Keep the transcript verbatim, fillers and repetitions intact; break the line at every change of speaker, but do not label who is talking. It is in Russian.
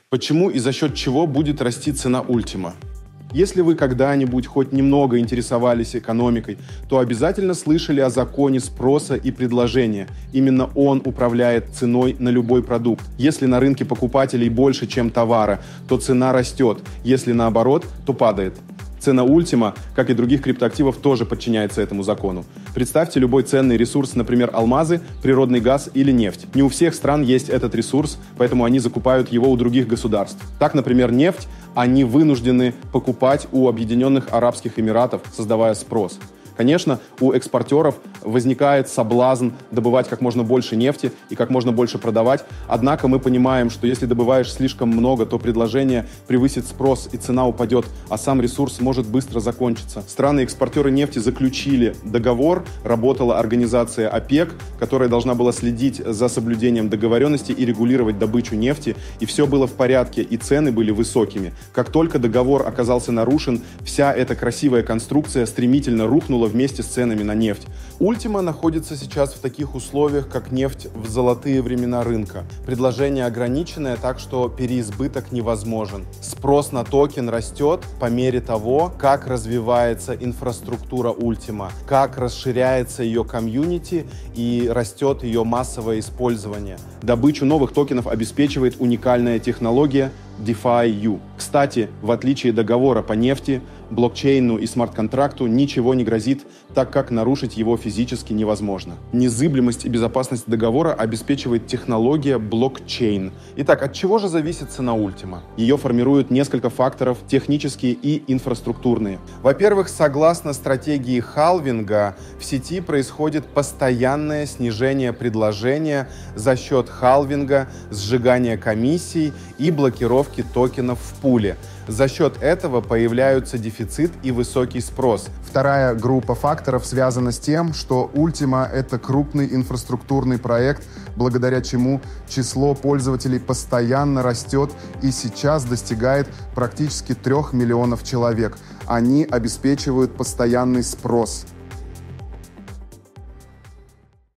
Почему и за счет чего будет расти цена Ultima? Если вы когда-нибудь хоть немного интересовались экономикой, то обязательно слышали о законе спроса и предложения. Именно он управляет ценой на любой продукт. Если на рынке покупателей больше, чем товара, то цена растет. Если наоборот, то падает. Цена Ultima, как и других криптоактивов, тоже подчиняется этому закону. Представьте любой ценный ресурс, например, алмазы, природный газ или нефть. Не у всех стран есть этот ресурс, поэтому они закупают его у других государств. Так, например, нефть они вынуждены покупать у Объединенных Арабских Эмиратов, создавая спрос. Конечно, у экспортеров возникает соблазн добывать как можно больше нефти и как можно больше продавать. Однако мы понимаем, что если добываешь слишком много, то предложение превысит спрос и цена упадет, а сам ресурс может быстро закончиться. Страны-экспортеры нефти заключили договор, работала организация ОПЕК, которая должна была следить за соблюдением договоренности и регулировать добычу нефти, и все было в порядке, и цены были высокими. Как только договор оказался нарушен, вся эта красивая конструкция стремительно рухнула вместе с ценами на нефть. Ultima находится сейчас в таких условиях, как нефть в золотые времена рынка. Предложение ограниченное, так что переизбыток невозможен. Спрос на токен растет по мере того, как развивается инфраструктура Ultima, как расширяется ее комьюнити и растет ее массовое использование. Добычу новых токенов обеспечивает уникальная технология DeFi-U. Кстати, в отличие договора по нефти, блокчейну и смарт-контракту ничего не грозит, так как нарушить его физически невозможно. Незыблемость и безопасность договора обеспечивает технология блокчейн. Итак, от чего же зависит цена Ultima? Ее формируют несколько факторов, технические и инфраструктурные. Во-первых, согласно стратегии халвинга, в сети происходит постоянное снижение предложения за счет халвинга, сжигания комиссий и блокировки токенов в пуле. За счет этого появляются дефицит и высокий спрос.
Вторая группа факторов связана с тем, что Ultima — это крупный инфраструктурный проект, благодаря чему число пользователей постоянно растет и сейчас достигает практически трех миллионов человек. Они обеспечивают постоянный спрос.